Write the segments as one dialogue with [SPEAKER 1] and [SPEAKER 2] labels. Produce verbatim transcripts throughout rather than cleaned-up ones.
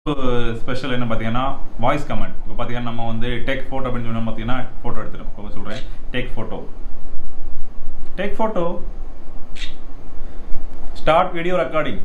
[SPEAKER 1] Special என்ன பார்த்தீங்கன்னா voice comment. இப்போ பார்த்தீங்கன்னா நம்ம வந்து டேக் ஃபோட்டோ அப்படின்னு சொன்னால் பார்த்தீங்கன்னா ஃபோட்டோ எடுத்துடும். இப்போ சொல்கிறேன் take photo take photo start video recording.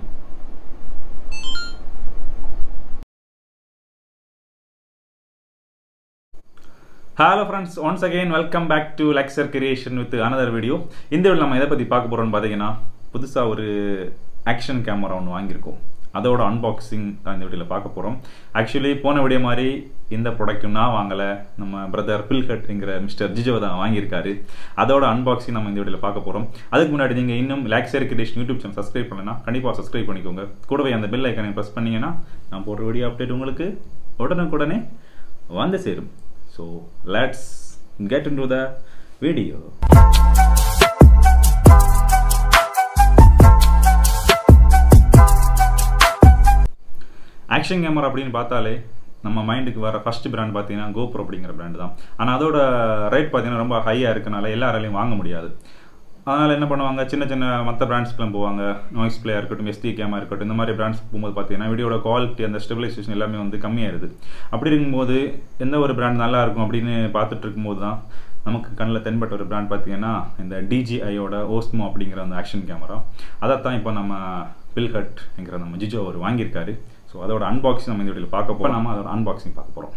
[SPEAKER 1] Hello friends, once again welcome back to Lacsar creation with another video. இந்த வீடியோ நம்ம எதை பற்றி பார்க்க போகிறோம்னு பார்த்தீங்கன்னா புதுசாக ஒரு ஆக்ஷன் கேமரா ஒன்று வாங்கியிருக்கோம். அதோட அன்பாக்சிங் தான் இந்த வீடியோவில் பார்க்க போகிறோம். ஆக்சுவலி போன வீடியோ மாதிரி இந்த ப்ராடக்ட்டும் நான் வாங்கலை, நம்ம பிரதர் பில்கட்ங்கிற மிஸ்டர் ஜிஜோ தான் வாங்கியிருக்காரு. அதோட அன்பாக்சிங் நம்ம இந்த வீடியோவில் பார்க்க போகிறோம். அதுக்கு முன்னாடி நீங்கள் இன்னும் Lacsar creation YouTube channel subscribe பண்ணலைன்னா கண்டிப்பாக சப்ஸ்கிரைப் பண்ணிக்கோங்க. கூடவே அந்த பெல் ஐக்கானை ப்ரெஸ் பண்ணிங்கன்னா நான் போடுற வீடியோ அப்டேட் உங்களுக்கு உடனுக்குடனே வந்து சேரும். So let's get into the video. Action camera அப்படின்னு பார்த்தாலே நம்ம மைண்டுக்கு வர ஃபர்ஸ்ட் பிராண்ட் பார்த்தீங்கன்னா GoPro அப்படிங்கிற பிராண்ட் தான். ஆனால் அதோட ரேட் பார்த்தீங்கன்னா ரொம்ப ஹையாக இருக்கனால எல்லாராலையும் வாங்க முடியாது. அதனால் என்ன பண்ணுவாங்க, சின்ன சின்ன மற்ற பிராண்ட்ஸ்க்குலாம் போவாங்க. நாய்ஸ் பிளேயாக இருக்கட்டும், எஸ்டி கேமாக இருக்கட்டும், இந்த மாதிரி பிராண்ட்ஸ் போகும்போது பார்த்தீங்கன்னா வீடியோட குவாலிட்டி, அந்த ஸ்டெபிலைசேஷன் எல்லாமே வந்து கம்மியாயிருது. அப்படி இருக்கும்போது எந்த ஒரு பிராண்ட் நல்லா இருக்கும் அப்படின்னு பார்த்துட்டு இருக்கும்போது தான் நமக்கு கண்ணில் தென்பட்ட ஒரு பிராண்ட் பார்த்தீங்கன்னா இந்த டிஜிஐயோட ஓஸ்மோ அப்படிங்கிற அந்த ஆக்ஷன் கேமரா. அதைத்தான் இப்போ நம்ம பில்கட்ங்கிற நம்ம ஜிஜோ அவர் வாங்கியிருக்காரு. ஸோ அதோட அன்பாக்சிங் நம்ம இந்த வீடியோவில் பார்க்க போகிறோம். நம்ம அதோட அன்பாக்சிங் பார்க்க போகிறோம்.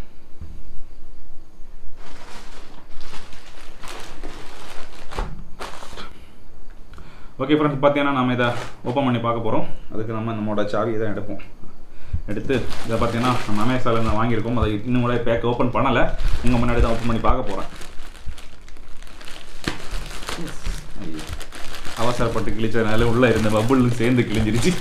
[SPEAKER 1] ஓகே ஃப்ரெண்ட்ஸ், பார்த்தீங்கன்னா நம்ம இதை ஓப்பன் பண்ணி பார்க்க போகிறோம். அதுக்கு நம்ம நம்மளோட சாவி இதை எடுப்போம். எடுத்து இதை பார்த்தீங்கன்னா நம்ம அமேசானில் நான் வாங்கியிருக்கோம். அதை இன்னும் கூட பேக் ஓப்பன் பண்ணலை, உங்கள் முன்னாடி தான் ஓப்பன் பண்ணி பார்க்க போகிறேன். அவசரப்பட்டு கிழிச்சதுனால உள்ளே இருந்த பபுள் சேர்ந்து கிழிஞ்சிருச்சு.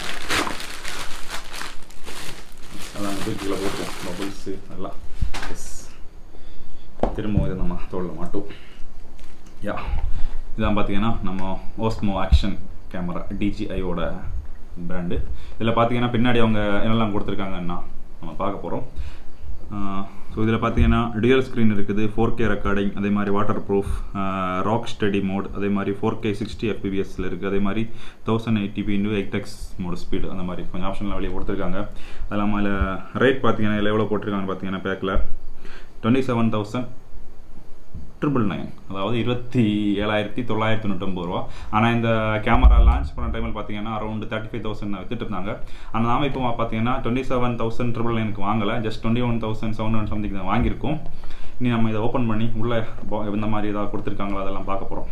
[SPEAKER 1] அதான் கீழே போட்டுருவோம் பபுள்ஸு நல்லா. எஸ், திரும்ப இதை நம்ம தோளில் மாட்டோம். யா, இதான் பார்த்தீங்கன்னா நம்ம ஓஸ்மோ ஆக்ஷன் கேமரா டிஜிஐயோட பிராண்டு. இதில் பார்த்தீங்கன்னா பின்னாடி அவங்க என்னெல்லாம் கொடுத்துருக்காங்கன்னா நம்ம பார்க்க போகிறோம். ஸோ இதில் பார்த்தீங்கன்னா டியூயல் ஸ்க்ரீன் இருக்குது, ஃபோர் கே ரெக்கார்டிங், அதே மாதிரி waterproof, rock steady mode, அதே மாதிரி ஃபோர் கே சிக்ஸ்டி எஃப்பிபிஎஸ்ல இருக்குது, அதே மாதிரி thousand eighty P into eight X mode speed, அந்த மாதிரி கொஞ்சம் ஆப்ஷன்லாம் வெளியே கொடுத்துருக்காங்க. அது இல்லாமல் இதில் ரேட் பார்த்தீங்கன்னா இதில் எவ்வளோ போட்டிருக்காங்கன்னு பார்த்தீங்கன்னா பேக்கில் twenty seven thousand triple nine, அதாவது இருபத்தி ஏழாயிரத்தி தொள்ளாயிரத்தி தொண்ணூற்றொம்பது ரூபா. ஆனால் இந்த கேமரா லான்ச் பண்ண டைமில் பார்த்தீங்கன்னா அரௌண்ட் தேர்ட்டி ஃபைவ் தௌசண்ட் வித்துட்டு இருந்தாங்க. ஆனால் நாம இப்போ பார்த்தீங்கன்னா டுவெண்ட்டி செவன் தௌசண்ட் ட்ரிபிள் நைனுக்கு வாங்கலை, just twenty one thousand seven hundred something தான் வாங்கியிருக்கோம். இனி நம்ம இதை ஓப்பன் பண்ணி உள்ளே இந்த மாதிரி ஏதாவது கொடுத்துருக்காங்களோ அதெல்லாம் பார்க்க போகிறோம்.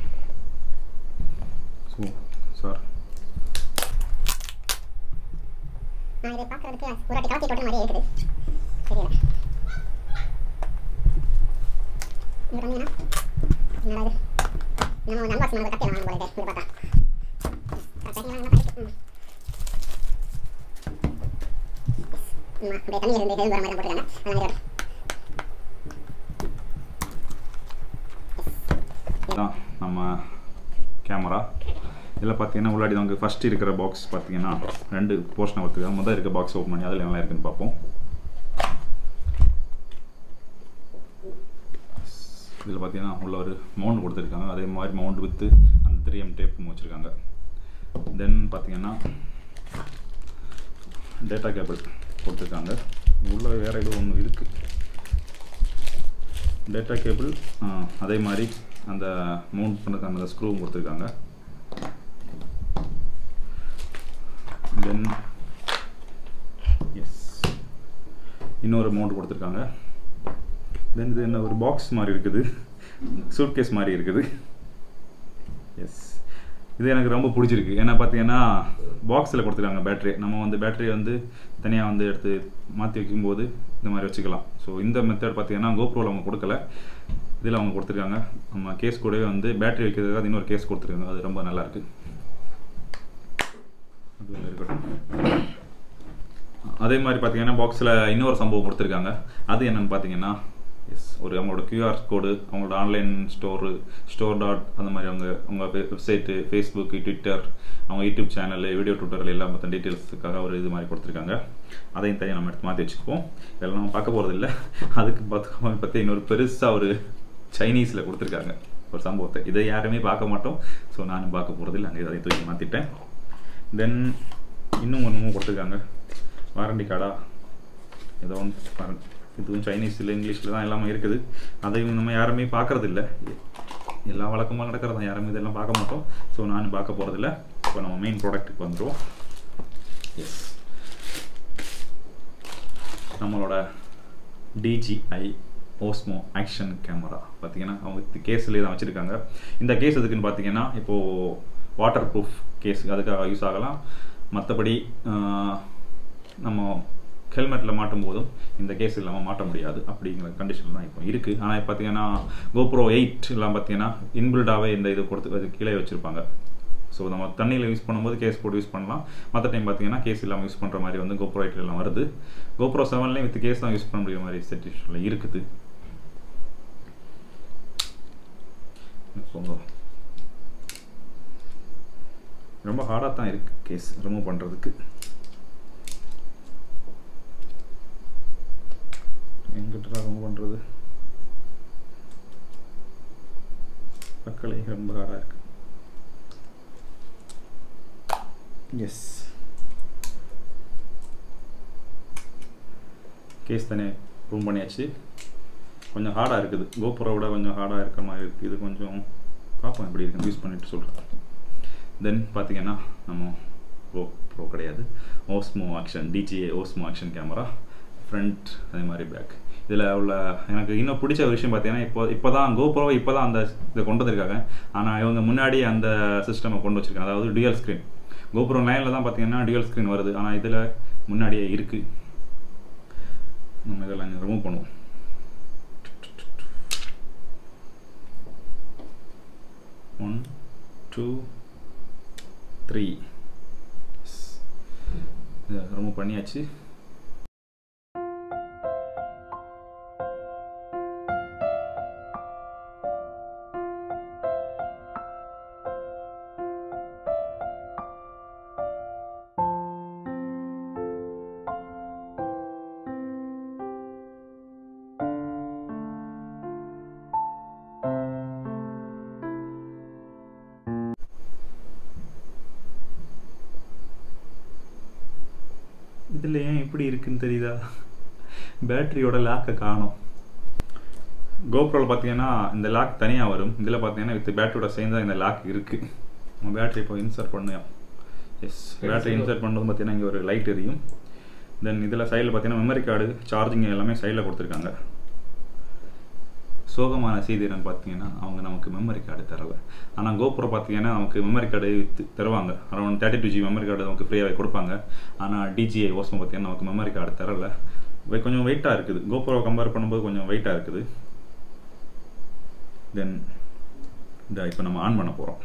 [SPEAKER 1] ஸோ சார்
[SPEAKER 2] நான் இதை பார்க்கறதுக்கு ஒரு வாட்டி காட்டி போட்ட மாதிரியே இருக்குது. தெரியல இது பண்ணீங்கன்னா என்னடா இது, நம்ம அன்பாக்ஸ் பண்ண கட்டி வாங்க போல இது. இது பார்த்தா கட்டி வாங்க படிச்சு அம்மா அப்படியே தண்ணி இருந்து இது வர மாதிரி போட்டுருக்காங்க. அதனால
[SPEAKER 1] இதான் நம்ம கேமரா. இதில் பார்த்தீங்கன்னா உள்ளாடி நமக்கு ஃபஸ்ட் இருக்கிற பாக்ஸ் பார்த்தீங்கன்னா ரெண்டு போர்ஷன் ஒருத்துக்காக முதல் இருக்க பாக்ஸ் ஓப்பன் பண்ணி அதில் நல்லா இருக்குன்னு பார்ப்போம். இதில் பார்த்தீங்கன்னா உள்ள ஒரு மவுண்ட் கொடுத்துருக்காங்க, அதே மாதிரி மவுண்ட் வித்து அந்த த்ரீ எம் டேப்பும் வச்சுருக்காங்க. தென் பார்த்தீங்கன்னா டேட்டா கேபிள் கொடுத்துருக்காங்க. உள்ள வேறு ஏதோ ஒன்று இருக்குது, டேட்டா கேபிள். அதே மாதிரி அந்த மவுண்ட் பண்ணுறதுக்கு அந்த ஸ்க்ரூவும் கொடுத்துருக்காங்க. தென் எஸ், இன்னொரு மவுண்ட் கொடுத்துருக்காங்க. தென் இது என்ன ஒரு பாக்ஸ் மாதிரி இருக்குது, சூட்கேஸ் மாதிரி இருக்குது. எஸ், இது எனக்கு ரொம்ப பிடிச்சிருக்கு. ஏன்னா பார்த்தீங்கன்னா பாக்ஸில் கொடுத்துருக்காங்க பேட்ரி. நம்ம வந்து பேட்டரி வந்து தனியாக வந்து எடுத்து மாற்றி வைக்கும்போது இந்த மாதிரி வச்சுக்கலாம். ஸோ இந்த மெத்தட் பார்த்தீங்கன்னா கோப்ரோவில் அவங்க கொடுக்கல, இதில் அவங்க கொடுத்துருக்காங்க. நம்ம கேஸ் கூடவே வந்து பேட்டரி வைக்கிறதுக்காக இன்னொரு கேஸ் கொடுத்துருக்காங்க. அது ரொம்ப நல்லாயிருக்கு. அது இருக்கட்டும். அதே மாதிரி பார்த்தீங்கன்னா பாக்ஸில் இன்னொரு சம்பவம் கொடுத்துருக்காங்க. அது என்னென்னு பார்த்தீங்கன்னா எஸ், ஒரு அவங்களோட கியூஆர் கோடு, அவங்களோட ஆன்லைன் ஸ்டோரு ஸ்டோர் டாட் அந்த மாதிரி அவங்க அவங்க வெப்சைட்டு, ஃபேஸ்புக்கு, ட்விட்டர், அவங்க யூடியூப் சேனல், வீடியோ ட்விட்டரில் எல்லாம் மற்ற டீட்டெயில்ஸுக்காக ஒரு இது மாதிரி கொடுத்துருக்காங்க. அதையும் தனியாக நம்ம எடுத்து மாற்றி வச்சுக்குவோம். இதெல்லாம் நம்ம பார்க்க போகிறது இல்லை. அதுக்கு பார்த்து பற்றி இன்னொரு பெருசாக ஒரு சைனீஸில் கொடுத்துருக்காங்க ஒரு சம்பவத்தை. இதை யாருமே பார்க்க மாட்டோம். ஸோ நானும் பார்க்க போகிறது இல்லை, அங்கே அதை தூக்கி மாற்றிட்டேன். தென் இன்னும் ஒன்றும் கொடுத்துருக்காங்க, வாரண்டி கார்டா ஏதோ ஒன்று பாருங்கள், இதுவும் சைனீஸில் இங்கிலீஷில் தான் எல்லாமே இருக்குது. அதையும் நம்ம யாருமே பார்க்குறதில்ல, எல்லா வழக்கமாக நடக்கிறது தான், யாருமே இதெல்லாம் பார்க்க மாட்டோம். ஸோ நான் பார்க்க போகிறதில்ல. இப்போ நம்ம மெயின் ப்ராடக்ட்டுக்கு வந்துடுவோம். எஸ், நம்மளோட டிஜிஐ ஓஸ்மோ ஆக்ஷன் கேமரா பார்த்தீங்கன்னா அவங்க கேஸ்லேயே தான் வச்சுருக்காங்க. இந்த கேஸ் எதுக்குன்னு பார்த்தீங்கன்னா, இப்போது வாட்டர் ப்ரூஃப் கேஸ் அதுக்காக யூஸ் ஆகலாம். மற்றபடி நம்ம ஹெல்மெட்டில் மாட்டும் போதும் இந்த கேஸ் இல்லாமல் மாட்ட முடியாது அப்படிங்கிற கண்டிஷன் தான் இப்போ இருக்குது. ஆனால் இப்போ பார்த்தீங்கன்னா GoPro எயிட் எல்லாம் பார்த்தீங்கன்னா இன்பில்டாகவே இந்த இது கொடுத்து அது கீழே வச்சுருப்பாங்க. ஸோ நம்ம தண்ணியில் யூஸ் பண்ணும்போது கேஸ் போட்டு யூஸ் பண்ணலாம். மற்ற டைம் பார்த்தீங்கன்னா கேஸ் இல்லாமல் யூஸ் பண்ணுற மாதிரி வந்து GoPro எயிட் எல்லாம் வருது. GoPro செவன்லேயும் வித் கேஸ் தான் யூஸ் பண்ண முடியுற மாதிரி செட்டிஷனில் இருக்குது. ரொம்ப ஹார்டாக தான் இருக்குது கேஸ் ரிமூவ் பண்ணுறதுக்கு. எங்கிட்ட ரிமூவ் பண்ணுறது பக்கலை ரொம்ப ஹார்டாக இருக்குது. எஸ், கேஸ் தானே ரூம் பண்ணியாச்சு. கொஞ்சம் ஹார்டாக இருக்குது, கோப்ரோவோட கொஞ்சம் ஹார்டாக இருக்கிற மாதிரி இருக்குது. இது கொஞ்சம் பார்ப்போம் எப்படி இருக்குன்னு யூஸ் பண்ணிவிட்டு சொல்கிறேன். தென் பார்த்தீங்கன்னா நம்ம கோப்ரோ கிடையாது, Osmo action DJI Osmo action camera front அதே மாதிரி பேக். இதில் உள்ள எனக்கு இன்னும் பிடிச்ச விஷயம் பார்த்தீங்கன்னா, இப்போ இப்போ தான் கோப்ரோவை இப்போ தான் அந்த இதை கொண்டு வந்திருக்காங்க. ஆனால் இவங்க முன்னாடி அந்த சிஸ்டமை கொண்டு வச்சுருக்காங்க, அதாவது டியூயல் ஸ்க்ரீன். கோப்ரோ நைனில் தான் பார்த்தீங்கன்னா டியூயல் ஸ்க்ரீன் வருது, ஆனால் இதில் முன்னாடியே இருக்குது. நம்ம இதெல்லாம் ரிமூவ் பண்ணுவோம். ஒன் டூ த்ரீ இதை ரிமூவ் பண்ணியாச்சு. இதில் ஏன் இப்படி இருக்குன்னு தெரியுதா? பேட்டரியோட லாக்கை காணும். கோப்ரோவில் பார்த்தீங்கன்னா இந்த லாக் தனியாக வரும், இதில் பார்த்தீங்கன்னா வித் பேட்டரியோட சேர்ந்து இந்த லாக் இருக்குது. நம்ம பேட்டரி இப்போ இன்சர்ட் பண்ணுவோம். எஸ், பேட்டரி இன்சர்ட் பண்ணுறது பார்த்தீங்கன்னா இங்கே ஒரு லைட் எரியும். தென் இதில் சைடில் பார்த்தீங்கன்னா மெமரி கார்டு, சார்ஜிங் எல்லாமே சைடில் கொடுத்துருக்காங்க. சோகமான செய்தி என்னன்னு பார்த்தீங்கன்னா, அவங்க நமக்கு மெமரி கார்டு தரலை. ஆனால் கோப்ரோ பார்த்தீங்கன்னா நமக்கு மெமரி கார்டு தருவாங்க, around thirty two G memory card நமக்கு ஃப்ரீயாகவே கொடுப்பாங்க. ஆனால் டிஜிஐ ஓஸ்மோ பார்த்தீங்கன்னா நமக்கு மெமரி கார்டு தரலை. கொஞ்சம் வெயிட்டாக இருக்குது, கோப்ரோவை கம்பேர் பண்ணும்போது கொஞ்சம் வெயிட்டாக இருக்குது. தென் இதை இப்போ நம்ம ஆன் பண்ண போகிறோம்.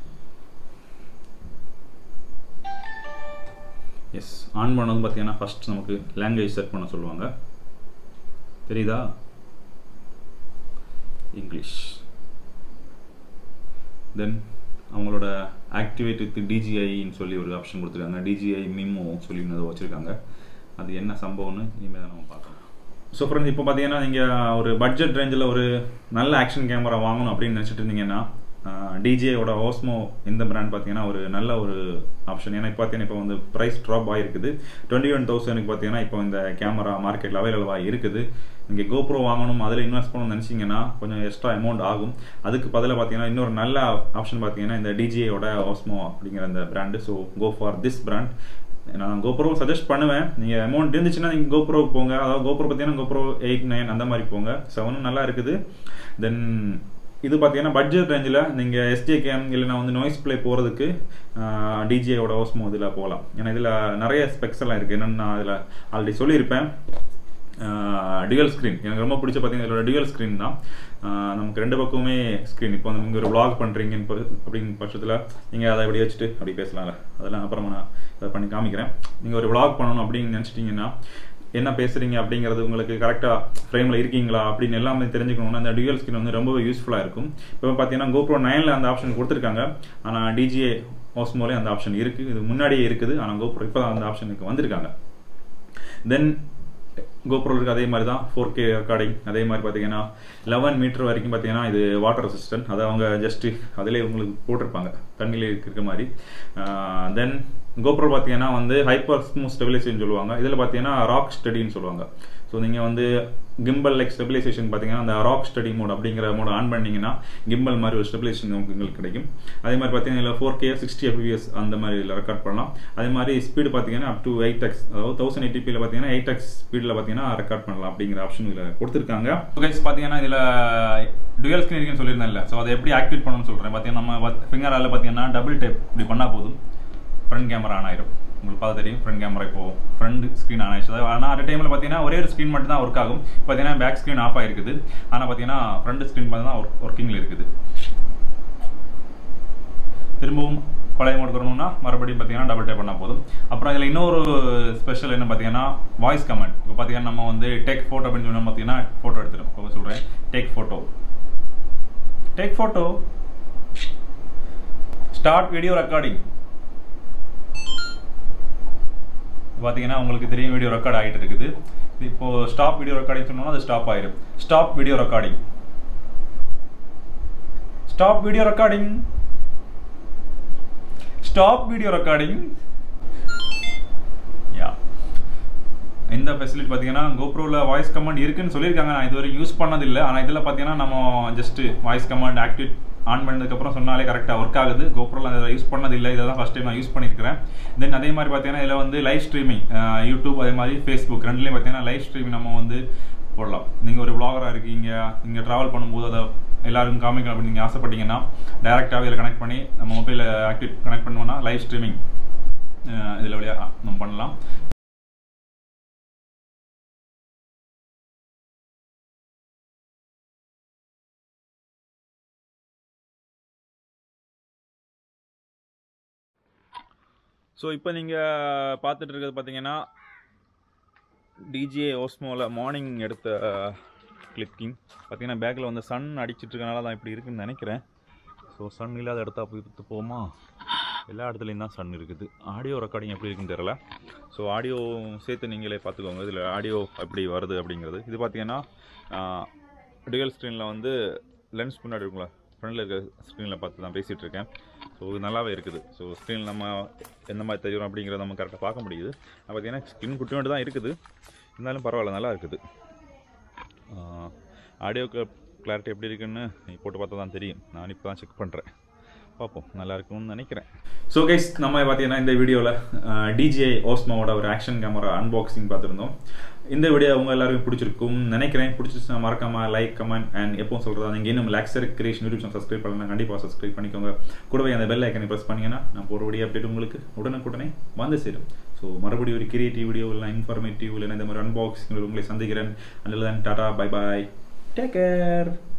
[SPEAKER 1] எஸ், ஆன் பண்ணது பார்த்தீங்கன்னா ஃபஸ்ட் நமக்கு லாங்குவேஜ் செட் பண்ண சொல்லுவாங்க, தெரியுதா? இங்கிலீஷ். தென் அவங்களோட ஆக்டிவேட் வித் டிஜிஐன்னு சொல்லி ஒரு ஆப்ஷன் கொடுத்துருக்காங்க, டிஜிஐ மிமோ சொல்லி அதை வச்சுருக்காங்க. அது என்ன சம்பவம்னு இனிமேல் தான் நம்ம பார்க்கலாம். ஸோ ஃப்ரெண்ட்ஸ், இப்போ பார்த்தீங்கன்னா நீங்கள் ஒரு பட்ஜெட் ரேஞ்சில் ஒரு நல்ல ஆக்ஷன் கேமரா வாங்கணும் அப்படின்னு நினச்சிட்டு இருந்தீங்கன்னா டிஜிஐயோட ஓஸ்மோ இந்த பிராண்ட் பார்த்தீங்கன்னா ஒரு நல்ல ஒரு ஆப்ஷன். ஏன்னா இப்போ பார்த்தீங்கன்னா இப்போ வந்து ப்ரைஸ் ட்ராப் ஆகிருக்குது. டுவெண்ட்டி ஒன் தௌசண்ட்க்கு பார்த்தீங்கன்னா இப்போ இந்த கேமரா மார்க்கெட்டில் அவைலபிளாக இருக்குது. நீங்கள் கோப்ரோ வாங்கணும், அதில் இன்வெஸ்ட் பண்ணணும்னு நினச்சிங்கன்னா கொஞ்சம் எக்ஸ்ட்ரா அமௌண்ட் ஆகும். அதுக்கு பதிலாக பார்த்தீங்கன்னா இன்னொரு நல்ல ஆப்ஷன் பார்த்தீங்கன்னா இந்த டிஜிஐயோட ஓஸ்மோ அப்படிங்கிற அந்த brand. So go for this brand. நான் கோப்ரோ சஜஸ்ட் பண்ணுவேன். நீங்கள் அமௌண்ட் இருந்துச்சுன்னா நீங்கள் கோப்ரோவுக்கு போங்க. அதாவது கோப்ரோ பார்த்தீங்கன்னா கோப்ரோ எயிட் நைன் அந்த மாதிரி போங்க. செவனும் நல்லா இருக்குது. தென் இது பார்த்தீங்கன்னா பட்ஜெட் ரேஞ்சில் நீங்கள் எஸ்ஜே கேம் இல்லைனா வந்து நாய்ஸ் ப்ளே போகிறதுக்கு டிஜிஐயோட ஓஸ்மோ இதில் போகலாம். ஏன்னா இதில் நிறைய ஸ்பெக்ஸ் எல்லாம் இருக்குது. என்னென்னு நான் இதில் ஆல்ரெடி சொல்லியிருப்பேன். டியூயல் ஸ்க்ரீன் எனக்கு ரொம்ப பிடிச்ச பார்த்தீங்கன்னா இதோட டியூயல் ஸ்க்ரீன் தான். நமக்கு ரெண்டு பக்கமே ஸ்க்ரீன். இப்போ நீங்கள் ஒரு vlog பண்ணுறீங்கன்னு அப்படிங்கிற பட்சத்தில் நீங்கள் அதை எப்படி வச்சுட்டு அப்படி பேசலாம்ல, அதெல்லாம் அப்புறமா நான் அதை பண்ணி காமிக்கிறேன். நீங்கள் ஒரு vlog பண்ணணும் அப்படின்னு நினச்சிட்டிங்கன்னா என்ன பேசுகிறீங்க அப்படிங்கிறது உங்களுக்கு கரெக்டாக ஃப்ரேமில் இருக்கீங்களா அப்படின்னு எல்லாமே தெரிஞ்சுக்கணும்னா அந்த டியூயல் ஸ்க்ரீன் வந்து ரொம்பவே யூஸ்ஃபுல்லாக இருக்கும். இப்போ பார்த்தீங்கன்னா கோப்ரோ நைனில் அந்த ஆப்ஷன் கொடுத்துருக்காங்க. ஆனால் டிஜிஐ ஓஸ்மோலே அந்த ஆப்ஷன் இருக்குது. இது முன்னாடியே இருக்குது. ஆனால் கோப்ரோ இப்போ தான் அந்த ஆப்ஷனுக்கு வந்திருக்காங்க. தென் கோப்ரோ இருக்குது அதே மாதிரி தான் ஃபோர் கே ரெக்கார்டிங். அதே மாதிரி பார்த்தீங்கன்னா லெவன் மீட்டர் வரைக்கும் பார்த்தீங்கன்னா இது வாட்டர் ரெசிஸ்டன்ட். அதை அவங்க ஜஸ்ட்டு அதிலே உங்களுக்கு போட்டிருப்பாங்க தண்ணியிலே இருக்கிற மாதிரி. தென் GoPro பார்த்தீங்கன்னா வந்து ஹைப்பர் ஸ்மூத் ஸ்டெபிலைசேஷன் சொல்லுவாங்க. இதில் பார்த்தீங்கன்னா ராக் ஸ்டடின்னு சொல்லுவாங்க. ஸோ நீங்கள் வந்து கிம்பல் லைக் ஸ்டெபிலைசேஷன் பார்த்தீங்கன்னா அந்த ராக் ஸ்டடி மோட் அப்படிங்கிற மோட் ஆன் பண்ணிங்கன்னா கிம்பல் மாதிரி ஒரு ஸ்டெபிலைசேஷன் உங்களுக்கு கிடைக்கும். அதே மாதிரி பார்த்தீங்கன்னா இதில் ஃபோர் கே சிக்ஸ்டி எஃப்பிஎஸ் அந்த மாதிரி இதில் ரெக்கார்ட் பண்ணலாம். அதே மாதிரி ஸ்பீடு பார்த்தீங்கன்னா அப் டு எயிட் எக்ஸ் அதாவது தௌசண்ட் எயிட்டிபியில் பார்த்தீங்கன்னா எயிட் எக்ஸ் ஸ்பீடில் பார்த்தீங்கன்னா ரெக்கார்ட் பண்ணலாம் அப்படிங்கிற ஆப்ஷன் இதில் கொடுத்துருக்காங்க. கைஸ் பார்த்தீங்கன்னா இதில் டுவல் ஸ்க்ரீன் இருக்குன்னு சொல்லியிருந்தேன். ஸோ அதை எப்படி ஆக்டிவேட் பண்ணணும்னு சொல்கிறேன். பார்த்தீங்கன்னா நம்ம ஃபிங்கரால் பார்த்தீங்கன்னா டபுள் டேப் இப்படி பண்ணால் போதும், ஃப்ரண்ட் கேமரா ஆன் ஆயிடும். உங்களுக்கு பார்த்து தெரியும் ஃப்ரண்ட் கேமரா இப்போ ஃப்ரண்ட் ஸ்க்ரீன் ஆன் ஆயிடுச்சு. ஆனால் அட் டைமில் பார்த்தீங்கன்னா ஒரே ஒரு ஸ்க்ரீன் மட்டும் தான் ஒர்க் ஆகும். பார்த்தீங்கன்னா பேக் ஸ்க்ரீன் ஆஃப் ஆகிருக்குது. ஆனால் பார்த்தீங்கன்னா ஃப்ரண்ட் ஸ்க்ரீன் பார்த்தீங்கன்னா ஒர்க் ஒர்க்கிங்கில் இருக்குது. திரும்பவும் பழைய மோட் வரணும்னா மறுபடியும் பார்த்தீங்கன்னா டபுள் டேப் பண்ணால் போதும். அப்புறம் இதில் இன்னொரு ஸ்பெஷல் என்ன பார்த்தீங்கன்னா வாய்ஸ் கமெண்ட். இப்போ பார்த்தீங்கன்னா நம்ம வந்து டேக் ஃபோட்டோ அப்படின்னு சொன்னால் பார்த்தீங்கன்னா ஃபோட்டோ எடுத்துடும். இப்போ சொல்கிறேன் take photo take photo start video recording. பார்த்தீங்கன்னா உங்களுக்கு தெரியும் வீடியோ ரெக்கார்ட் ஆகிட்டு இருக்குது. இப்போ ஸ்டாப் வீடியோ ரெக்கார்டிங் சொன்னோம்னா அது ஸ்டாப் ஆயிடும். Stop video recording stop video recording stop video recording. Yeah இந்த ஃபெசிலிட்டி பார்த்தீங்கன்னா GoProவில் வாய்ஸ் கமாண்ட் இருக்குன்னு சொல்லியிருக்காங்க. நான் இதுவரை யூஸ் பண்ணதில்லை. ஆனால் இதில் பார்த்தீங்கன்னா நம்ம just voice command activate on பண்ணதுக்கப்புறம் சொன்னாலே கரெக்டாக ஒர்க் ஆகுது. GoProவில் அதை யூஸ் பண்ணதில்லை. இதை தான் ஃபஸ்ட் டைம் நான் யூஸ் பண்ணியிருக்கிறேன். தென் அதே மாதிரி பார்த்தீங்கன்னா இதில் வந்து லைவ் ஸ்ட்ரீமிங் யூடியூப் அதே மாதிரி ஃபேஸ்புக் ரெண்டுலேயும் பார்த்தீங்கன்னா லைவ் ஸ்ட்ரீமிங் நம்ம வந்து போடலாம். நீங்கள் ஒரு வ்ளாகராக இருக்கீங்க, இங்கே ட்ராவல் பண்ணும்போது அதை எல்லாருக்கும் காமிக்கணும் அப்படின்னு நீங்கள் ஆசைப்பட்டீங்கன்னா டைரெக்டாகவே இதில் கனெக்ட் பண்ணி நம்ம மொபைலில் ஆக்டிவேட் கனெக்ட் பண்ணுவோன்னா லைவ் ஸ்ட்ரீமிங் இதில் வழியாக நம்ம பண்ணலாம். ஸோ இப்போ நீங்கள் பார்த்துட்டு இருக்கிறது பார்த்தீங்கன்னா டிஜிஐ ஓஸ்மோவில் மார்னிங் எடுத்த கிளிக்கிங். பார்த்தீங்கன்னா பேக்கில் வந்து சன் அடிச்சிட்டு இருக்கனால தான் இப்படி இருக்குதுன்னு நினைக்கிறேன். ஸோ சன் இல்லாத இடத்த போய் போமா, எல்லா இடத்துலையும் தான் சன் இருக்குது. ஆடியோ ரெக்கார்டிங் எப்படி இருக்குன்னு தெரியல. ஸோ ஆடியோ சேர்த்து நீங்களே பார்த்துக்கோங்க இதில் ஆடியோ எப்படி வருது அப்படிங்கிறது. இது பார்த்தீங்கன்னா டுவல் ஸ்க்ரீனில் வந்து லென்ஸ் முன்னாடி இருக்குங்களா ஃப்ரண்டில் இருக்க ஸ்க்ரீனில் பார்த்து தான் பேசிகிட்டு இருக்கேன். ஸோ இது நல்லாவே இருக்குது. ஸோ ஸ்க்ரீன் நம்ம எந்த மாதிரி தெரியும் அப்படிங்கிறத நம்ம கரெக்டாக பார்க்க முடியுது. பார்த்தீங்கன்னா ஸ்க்ரீன் குட்டி தான் இருக்குது, இருந்தாலும் பரவாயில்ல நல்லா இருக்குது. ஆடியோ கிளாரிட்டி எப்படி இருக்குன்னு நீ போட்டு பார்த்தா தான் தெரியும். நான் இப்போ தான் செக் பண்ணுறேன், பார்ப்போம் நல்லா இருக்கும்னு நினைக்கிறேன். ஸோ கைஸ் நம்ம பார்த்தீங்கன்னா இந்த வீடியோவில் டிஜிஐ ஓஸ்மோவோட ஒரு ஆக்ஷன் கேமரா அன்பாக்சிங் பார்த்துருந்தோம். இந்த வீடியோ அவங்க எல்லாருமே பிடிச்சிருக்கும் நினைக்கிறேன். பிடிச்சிருச்சுன்னா மறக்காம லைக் கமெண்ட் அண்ட் எப்பவும் சொல்கிறதா நீங்கள் இன்னும் லாக்சர் கிரியேஷன் யூடியூப் சேனல் சப்ஸ்கிரைப் பண்ணலாம், கண்டிப்பாக சப்ஸ்கிரைப் பண்ணிக்கோங்க. கூடவே அந்த பெல் ஐக்கனை ப்ரெஸ் பண்ணிங்கன்னா நான் போகிற வீடியோ அப்டேட் உங்களுக்கு உடனுக்குடனே வந்து சேரும். ஸோ மறுபடியும் ஒரு கிரியேட்டிவ் வீடியோ இல்லை இன்ஃபர்மேட்டிவ் இல்லை இந்த மாதிரி அன்பாக்சிங் உங்களை சந்திக்கிறேன். And tata bye bye, take care.